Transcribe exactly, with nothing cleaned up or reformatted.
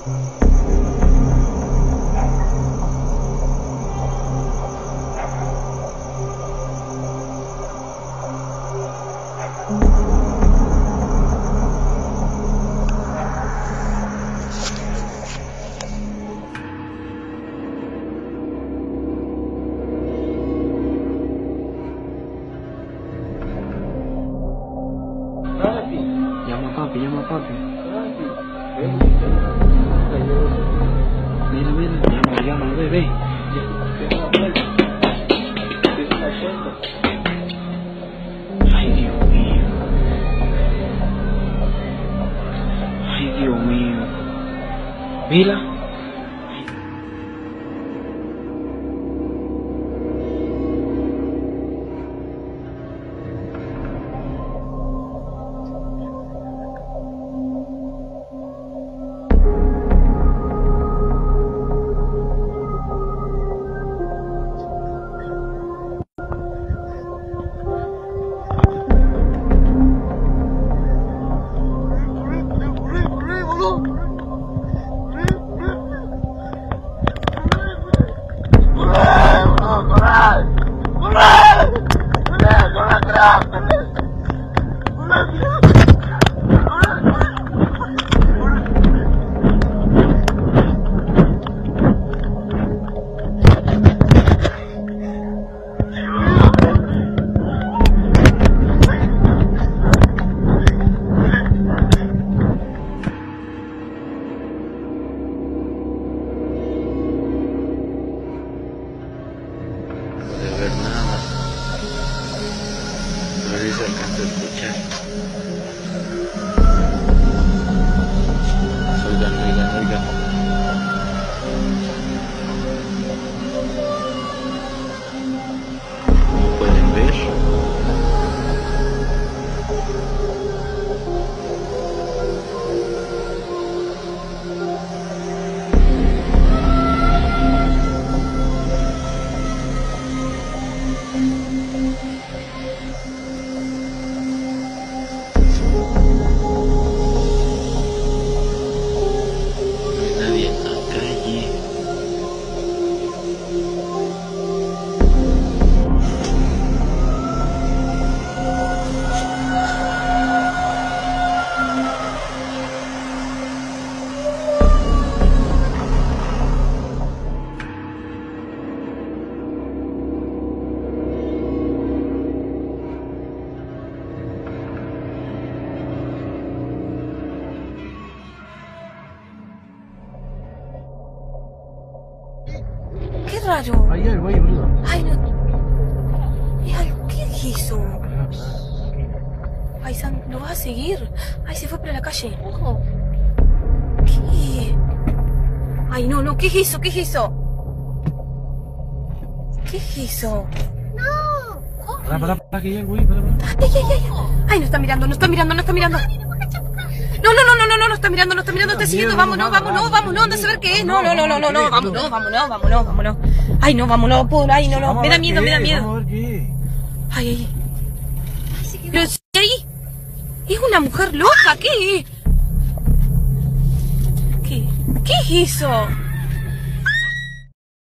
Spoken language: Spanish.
Llama a papi, llama a papi. Mira, mira, llama, llama, ve, ve. Ay, Dios mío. Ay, Dios mío. Mira. Se alcanza a escuchar. Oigan, oigan, oigan. Como pueden ver, qué raro. hay algo ahí, boludo. Ay, no. Es algo. ¿Qué es eso? Ay, San, ¿lo vas a seguir? Ay, se fue para la calle. Ojo. ¿Qué? Ay, no, no, ¿qué es eso? ¿Qué es eso? ¿Qué es eso? No. Corre. Pará, pará, pará, que hay algo ahí, pará, pará. Ay, ay, ay, ay. Ay, no está mirando, no está mirando, no está mirando. No, no, no, no, no, no, no está mirando, no está mirando, está siguiendo. Vámonos, vámonos, vámonos, anda a saber qué es. No, no, no, no, no, no, vámonos, vámonos, vámonos, vámonos. Ay, no, vámonos, por ay, no, no, me da miedo, me da miedo. Vamos a ver qué. Ay, ay. Pero si ahí es una mujer loca, ¿qué? ¿Qué? ¿Qué es eso?